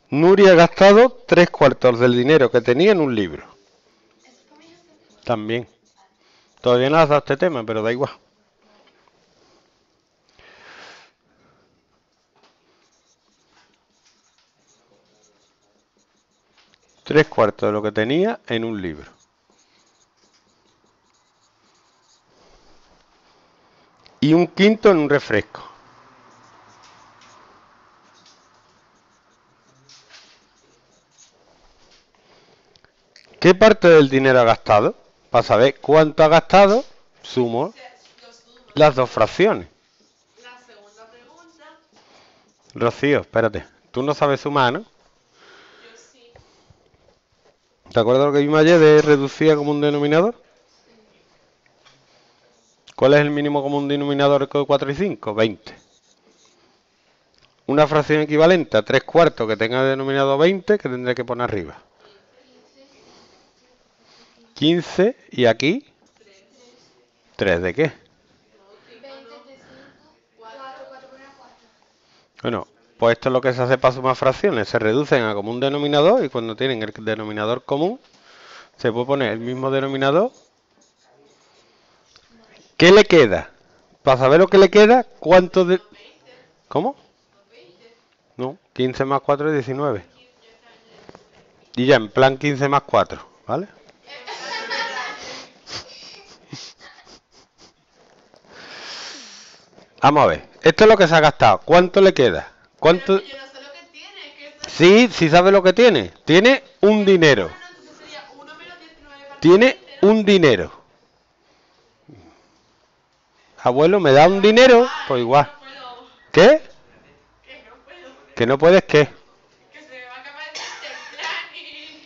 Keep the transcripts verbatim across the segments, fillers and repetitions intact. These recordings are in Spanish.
Nuria ha gastado tres cuartos del dinero que tenía en un libro. También. Todavía no has dado este tema, pero da igual. Tres cuartos de lo que tenía en un libro. Y un quinto en un refresco. ¿Qué parte del dinero ha gastado? Para saber cuánto ha gastado, sumo las dos fracciones. La segunda pregunta. Rocío, espérate. Tú no sabes sumar, ¿no? Yo sí. ¿Te acuerdas lo que vimos ayer de reducir a común denominador? Sí. ¿Cuál es el mínimo común denominador de cuatro y cinco? veinte. Una fracción equivalente a tres cuartos que tenga denominado veinte, que tendré que poner arriba. quince y aquí tres. tres de qué? No, cinco, no. cuatro. Bueno, pues esto es lo que se hace para sumar fracciones. Se reducen a común denominador y cuando tienen el denominador común, se puede poner el mismo denominador. ¿Qué le queda? Para saber lo que le queda, ¿cuánto de...? veinte. ¿Cómo? veinte. No, quince más cuatro es diecinueve. quince, ya está, ya está. Y ya en plan quince más cuatro, ¿vale? Vamos a ver. Esto es lo que se ha gastado. ¿Cuánto le queda? ¿Cuánto? Pero que yo no sé lo que tiene. Que eso es... Sí, sí sabe lo que tiene. Tiene un dinero. Ah, no, entonces sería uno menos diecinueve partido Tiene veinte, ¿no? un dinero. Abuelo, ¿me da un dinero? Pues igual. No puedo. ¿Qué? Que no puedo. ¿Que no puedes qué? Que se me va a acabar el plan y...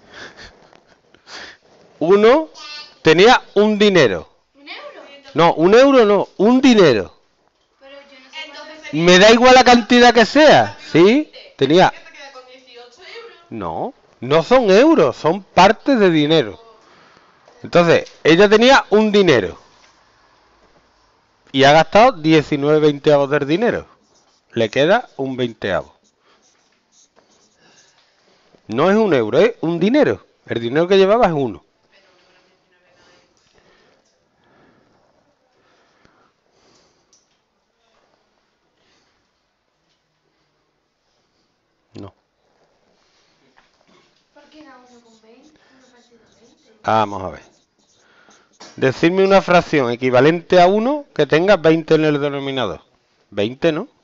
Uno tenía un dinero. ¿Un euro? No, un euro no, un dinero. Pero yo no sé. Entonces sería... Me da igual la cantidad que sea. ¿Sí? Tenía... ¿Qué se queda con dieciocho euros? No, no son euros, son partes de dinero. Entonces, ella tenía un dinero. Y ha gastado diecinueve veinteavos del dinero. Le queda un veinteavo. No es un euro, es un dinero. El dinero que llevaba es uno. Pero uno menos diecinueve no es... No. ¿Por qué da uno con veinte? uno partido veinte. Vamos a ver. Decidme una fracción equivalente a uno que tenga veinte en el denominador. veinte, ¿no?